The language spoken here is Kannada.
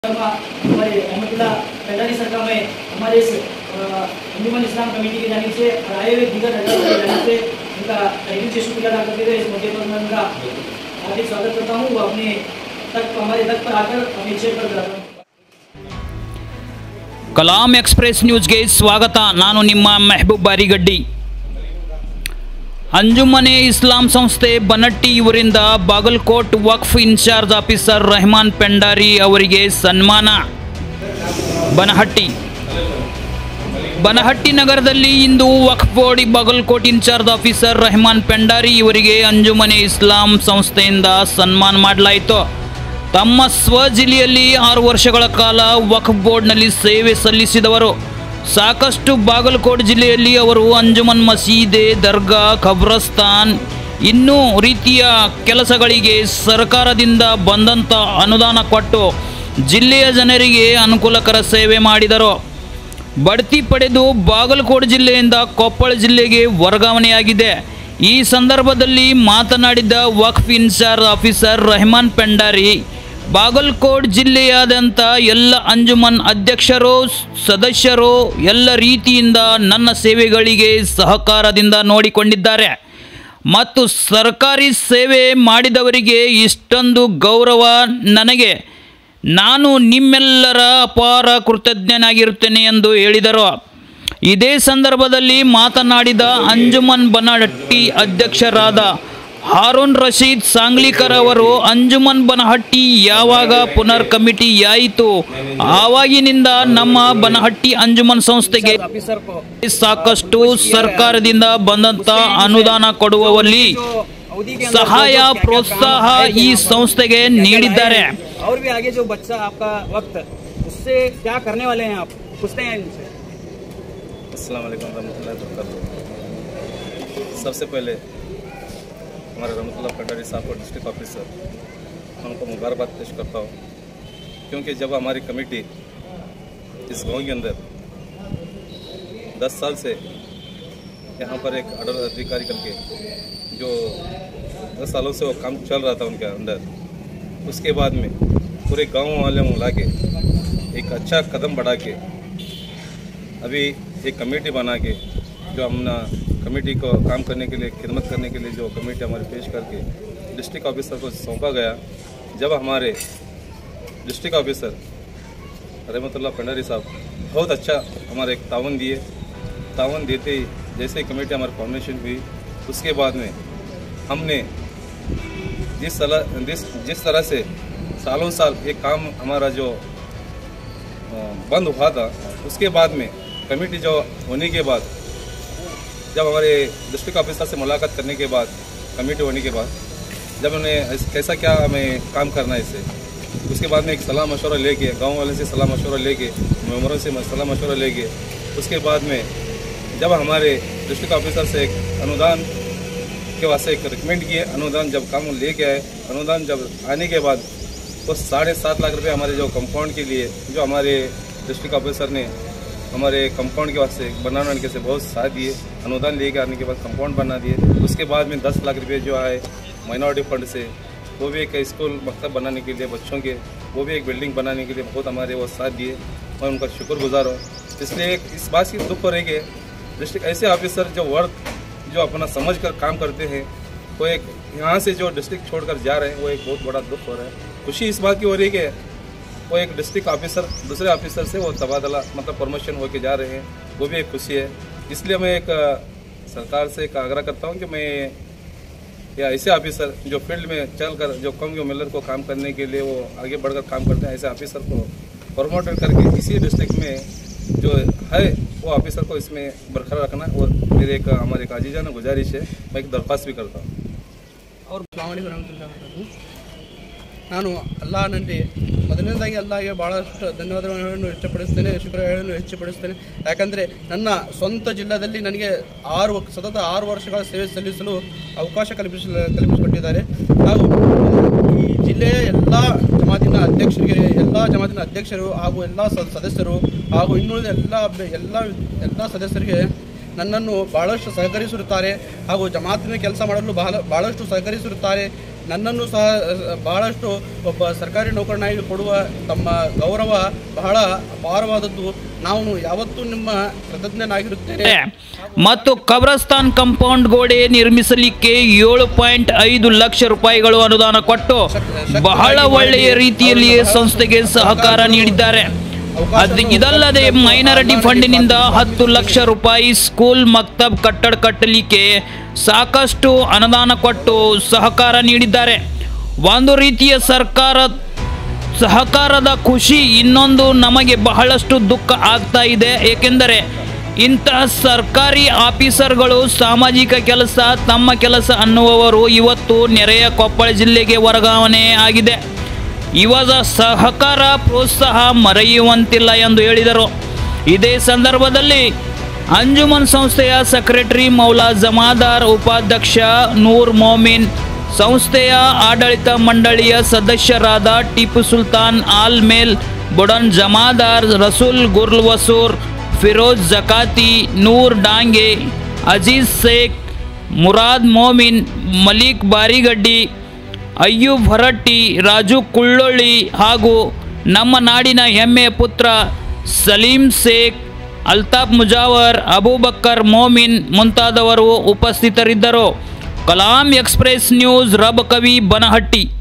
हमारे अहमदुल्ला पेंडारी सरकार में हमारे इस अंजुमन इस्लाम कमेटी की जानिब से और आए हुए दीगर की जानिब से उनका तहे से शुक्रिया अदा करते हुए इस मौके पर मैं उनका हार्दिक स्वागत करता हूँ। वो अपने हमारे तक पर आकर हमें चेयर पर बुलाता हूँ। कलाम एक्सप्रेस न्यूज़ ಗೆ ಸ್ವಾಗತ। ನಾನು ನಿಮ್ಮ ಮೆಹಬೂಬ್ ಬಾರಿಗಡ್ಡಿ। ಅಂಜುಮನೆ ಇಸ್ಲಾಂ ಸಂಸ್ಥೆ ಬನಹಟ್ಟಿ ಇವರಿಂದ ಬಾಗಲಕೋಟ್ ವಕ್ಫ್ ಇನ್ಚಾರ್ಜ್ ಆಫೀಸರ್ ರೆಹಮಾನ್ ಪೆಂಡಾರಿ ಅವರಿಗೆ ಸನ್ಮಾನ। ಬನಹಟ್ಟಿ ನಗರದಲ್ಲಿ ಇಂದು Waqf board Bagalkot incharge officer Rehman Pendari ಇವರಿಗೆ ಅಂಜುಮನೆ ಇಸ್ಲಾಂ ಸಂಸ್ಥೆಯಿಂದ ಸನ್ಮಾನ ಮಾಡಲಾಯಿತು। ತಮ್ಮ ಸ್ವಜಿಲ್ಲೆಯಲ್ಲಿ 6 ವರ್ಷಗಳ ಕಾಲ ವಕ್ಫ್ ಬೋರ್ಡ್ನಲ್ಲಿ ಸೇವೆ ಸಲ್ಲಿಸಿದವರು। ಸಾಕಷ್ಟು ಬಾಗಲಕೋಟ್ ಜಿಲ್ಲೆಯಲ್ಲಿ ಅವರು ಅಂಜುಮನ್ ಮಸೀದೆ, ದರ್ಗಾ, ಖಬ್ರಸ್ತಾನ್ ಇನ್ನೂ ರೀತಿಯ ಕೆಲಸಗಳಿಗೆ ಸರ್ಕಾರದಿಂದ ಬಂದಂಥ ಅನುದಾನ ಕೊಟ್ಟು ಜಿಲ್ಲೆಯ ಜನರಿಗೆ ಅನುಕೂಲಕರ ಸೇವೆ ಮಾಡಿದರು। ಬಡ್ತಿ ಪಡೆದು ಬಾಗಲಕೋಟ್ ಜಿಲ್ಲೆಯಿಂದ ಕೊಪ್ಪಳ ಜಿಲ್ಲೆಗೆ ವರ್ಗಾವಣೆಯಾಗಿದೆ। ಈ ಸಂದರ್ಭದಲ್ಲಿ ಮಾತನಾಡಿದ ವಕ್ಫ್ ಇನ್ಚಾರ್ಜ್ ಆಫೀಸರ್ ರೆಹಮಾನ್ ಪೆಂಡಾರಿ, ಬಾಗಲಕೋಟ್ ಜಿಲ್ಲೆಯಾದ್ಯಂತ ಎಲ್ಲ ಅಂಜುಮನ್ ಅಧ್ಯಕ್ಷರು ಸದಸ್ಯರು ಎಲ್ಲ ರೀತಿಯಿಂದ ನನ್ನ ಸೇವೆಗಳಿಗೆ ಸಹಕಾರದಿಂದ ನೋಡಿಕೊಂಡಿದ್ದಾರೆ ಮತ್ತು ಸರ್ಕಾರಿ ಸೇವೆ ಮಾಡಿದವರಿಗೆ ಇಷ್ಟೊಂದು ಗೌರವ ನನಗೆ, ನಾನು ನಿಮ್ಮೆಲ್ಲರ ಅಪಾರ ಕೃತಜ್ಞನಾಗಿರುತ್ತೇನೆ ಎಂದು ಹೇಳಿದರು। ಇದೇ ಸಂದರ್ಭದಲ್ಲಿ ಮಾತನಾಡಿದ ಅಂಜುಮನ್ ಬನಹಟ್ಟಿ ಅಧ್ಯಕ್ಷರಾದ ಹಾರೂನ್ ರಶೀದ್ ಸಾಂಗ್ಲಿಕರ್ ಅವರು, ಅಂಜುಮನ್ ಬನಹಟ್ಟಿ ಯಾವಾಗ ಪುನರ್ ಕಮಿಟಿ ಆಯಿತು ಆವಾಗಿನಿಂದ ನಮ್ಮ ಬನಹಟ್ಟಿ ಅಂಜುಮನ್ ಸಂಸ್ಥೆಗೆ ಸಾಕಷ್ಟು ಸರ್ಕಾರದಿಂದ ಬಂದಂತ ಅನುದಾನ ಕೊಡುವಲ್ಲಿ ಸಹಾಯ ಪ್ರೋತ್ಸಾಹ ಈ ಸಂಸ್ಥೆಗೆ ನೀಡಿದ್ದಾರೆ। और भी आगे जो बच्चा आपका वक्त उससे क्या करने वाले हैं आप पूछते हैं इनसे। अस्सलाम वालेकुम रहमतुल्लाहि व बरकातहू। सबसे पहले हमारे रहमतुल्लाह पेंडारी साहब को डिस्ट्रिक्ट ऑफिसर उनको मुबारकबाद पेश करता हूँ, क्योंकि जब हमारी कमेटी इस गांव के अंदर 10 साल से यहाँ पर एक ऑर्डर अधिकारी करके जो 10 सालों से वो काम चल रहा था उनके अंदर, उसके बाद में पूरे गांव वाले मिला के एक अच्छा कदम बढ़ा के अभी एक कमेटी बना के जो हमने कमेटी को काम करने के लिए खिदमत करने के लिए जो कमेटी हमारे पेश करके डिस्ट्रिक्ट ऑफिसर को सौंपा गया। जब हमारे डिस्ट्रिक्ट ऑफिसर रहमतुल्लाह पेंडारी साहब बहुत अच्छा हमारे एक तावन देते ही जैसे ही कमेटी हमारी फॉर्मेशन हुई, उसके बाद में हमने जिस तरह से सालों साल ये काम हमारा जो बंद हुआ था, उसके बाद में कमेटी जो होने के बाद जब हमारे डिस्ट्रिक्ट ऑफिसर से मुलाकात करने के बाद कमेटी होने के बाद जब उन्हें कैसा क्या हमें काम करना है इससे, उसके बाद में एक सलाह मशवरा लेके गांव वाले से सलाह मशवरा लेके मेंबरों से सलाह मशवरा लेके उसके बाद में जब हमारे डिस्ट्रिक्ट ऑफिसर से एक अनुदान के वास्ते एक रिकमेंड किए, अनुदान जब काम लेके आए, अनुदान जब आने के बाद तो 7.5 लाख रुपये हमारे जो कंपाउंड के लिए जो हमारे डिस्ट्रिक्ट ऑफिसर ने हमारे कंपाउंड के वास्ते बनाने के से बहुत साथ दिए। अनुदान लेके आने के बाद कंपाउंड बना दिए। उसके बाद में 10 लाख रुपये जो आए माइनॉरिटी फंड से, वो भी एक स्कूल मकतब बनाने के लिए बच्चों के, वो भी एक बिल्डिंग बनाने के लिए बहुत हमारे वो साथ दिए और उनका शुक्रगुजार हो। इसलिए इस बात की दुख हो रही है डिस्ट्रिक्ट ऐसे ऑफिसर जो वर्क जो अपना समझ कर काम करते हैं, वो एक यहाँ से जो डिस्ट्रिक्ट छोड़कर जा रहे हैं, वो एक बहुत बड़ा दुख हो रहा है। खुशी इस बात की हो रही है कि वो एक डिस्ट्रिक्ट ऑफिसर दूसरे ऑफिसर से वो तबादला मतलब प्रमोशन होके जा रहे हैं, वो भी एक खुशी है। इसलिए मैं एक सरकार से एक आग्रह करता हूँ कि मैं या ऐसे ऑफिसर जो फील्ड में चलकर जो कम मिलर को काम करने के लिए वो आगे बढ़कर काम करते हैं, ऐसे ऑफिसर को प्रमोट करके इसी डिस्ट्रिक्ट में जो है वो ऑफिसर को इसमें बरकरार रखना वो मेरे एक हमारे एक आजीजाना गुजारिश है। मैं एक दरख्वास्त भी करता हूँ। और ನಾನು ಅಲ್ಲಾಹನಲ್ಲಿ ಮೊದಲನೇದಾಗಿ ಅಲ್ಲಾಹಗೆ ಭಾಳಷ್ಟು ಧನ್ಯವಾದಗಳನ್ನು ಇಷ್ಟಪಡಿಸ್ತೇನೆ, ಶುಕ್ರ ಹೇಳಲು ಹೆಚ್ಚುಪಡಿಸ್ತೇನೆ। ಯಾಕಂದರೆ ನನ್ನ ಸ್ವಂತ ಜಿಲ್ಲೆಯಲ್ಲಿ ನನಗೆ ಸತತ 6 ವರ್ಷಗಳ ಸೇವೆ ಸಲ್ಲಿಸಲು ಅವಕಾಶ ಕಲ್ಪಿಸಿಕೊಟ್ಟಿದ್ದಾರೆ। ಹಾಗೂ ಈ ಜಿಲ್ಲೆಯ ಎಲ್ಲ ಜಮಾತಿನ ಅಧ್ಯಕ್ಷರು ಹಾಗೂ ಎಲ್ಲ ಸದಸ್ಯರು ಹಾಗೂ ಇನ್ನುಳಿದ ಎಲ್ಲ ಸದಸ್ಯರಿಗೆ ನನ್ನನ್ನು ಭಾಳಷ್ಟು ಸಹಕರಿಸಿರುತ್ತಾರೆ ಹಾಗೂ ಜಮಾತಿನ ಕೆಲಸ ಮಾಡಲು ಭಾಳಷ್ಟು ಸಹಕರಿಸಿರುತ್ತಾರೆ। ನನ್ನನ್ನು ಸಹ ಬಹಳಷ್ಟು ಒಬ್ಬ ಸರ್ಕಾರಿ ನೌಕರನಾಗಿ ಕೊಡುವ ತಮ್ಮ ಗೌರವ ಬಹಳ ಅಪಾರವಾದದ್ದು. ನಾವು ಯಾವತ್ತೂ ನಿಮ್ಮ ಕೃತಜ್ಞನಾಗಿರುತ್ತೇನೆ. ಮತ್ತು ಕಬ್ರಸ್ತಾನ್ ಕಾಂಪೌಂಡ್ ಗೋಡೆ ನಿರ್ಮಿಸಲಿಕ್ಕೆ 7.5 ಲಕ್ಷ ರೂಪಾಯಿಗಳು ಅನುದಾನ ಕೊಟ್ಟು ಬಹಳ ಒಳ್ಳೆಯ ರೀತಿಯಲ್ಲಿ ಸಂಸ್ಥೆಗೆ ಸಹಕಾರ ನೀಡಿದ್ದಾರೆ. ಇದಲ್ಲದೆ ಮೈನಾರಿಟಿ ಫಂಡಿನಿಂದ 10 ಲಕ್ಷ ರೂಪಾಯಿ ಸ್ಕೂಲ್ ಮಕ್ತಬ್ ಕಟ್ಟಡ ಕಟ್ಟಲಿಕ್ಕೆ ಸಾಕಷ್ಟು ಅನುದಾನ ಕೊಟ್ಟು ಸಹಕಾರ ನೀಡಿದ್ದಾರೆ. ಒಂದು ರೀತಿಯ ಸಹಕಾರದ ಖುಷಿ. ಇನ್ನೊಂದು ನಮಗೆ ಬಹಳಷ್ಟು ದುಃಖ ಆಗ್ತಾ ಇದೆ, ಏಕೆಂದರೆ ಇಂತಹ ಸರ್ಕಾರಿ ಆಫೀಸರ್ಗಳು ಸಾಮಾಜಿಕ ಕೆಲಸ ತಮ್ಮ ಕೆಲಸ ಅನ್ನುವವರು ಇವತ್ತು ನೆರೆಯ ಕೊಪ್ಪಳ ಜಿಲ್ಲೆಗೆ ವರ್ಗಾವಣೆ ಆಗಿದೆ. ಇವಾಗ ಸಹಕಾರ ಪ್ರೋತ್ಸಾಹ ಮರೆಯುವಂತಿಲ್ಲ ಎಂದು ಹೇಳಿದರು. ಇದೇ ಸಂದರ್ಭದಲ್ಲಿ ಅಂಜುಮನ್ ಸಂಸ್ಥೆಯ ಸೆಕ್ರೆಟರಿ ಮೌಲಾ ಜಮಾದಾರ್, ಉಪಾಧ್ಯಕ್ಷ ನೂರ್ ಮೊಮಿನ್, ಸಂಸ್ಥೆಯ ಆಡಳಿತ ಮಂಡಳಿಯ ಸದಸ್ಯರಾದ ಟಿಪ್ಪು ಸುಲ್ತಾನ್ ಆಲ್ಮೇಲ್, ಬುಡನ್ ಜಮಾದಾರ್, ರಸೂಲ್ ಗುರ್ಲ್ವಸೂರ್, ಫಿರೋಜ್ ಜಕಾತಿ, ನೂರ್ ಡಾಂಗೆ, ಅಜೀಜ್ ಶೇಖ್, ಮುರಾದ್ ಮೊಮಿನ್, ಮಲಿಕ್ ಬಾರಿಗಡ್ಡಿ, ಅಯ್ಯೂಬ್ ಹೊರಟ್ಟಿ, ರಾಜು ಕುಳ್ಳೊಳ್ಳಿ ಹಾಗೂ ನಮ್ಮ ನಾಡಿನ ಹೆಮ್ಮೆಯ ಪುತ್ರ ಸಲೀಂ ಶೇಖ್, ಅಲ್ತಾಫ್ ಮುಜಾವರ್, ಅಬೂಬಕ್ಕರ್ ಮೊಮಿನ್ ಮುಂತಾದವರು ಉಪಸ್ಥಿತರಿದ್ದರು. Kalam express news, Rabakavi, Banahatti.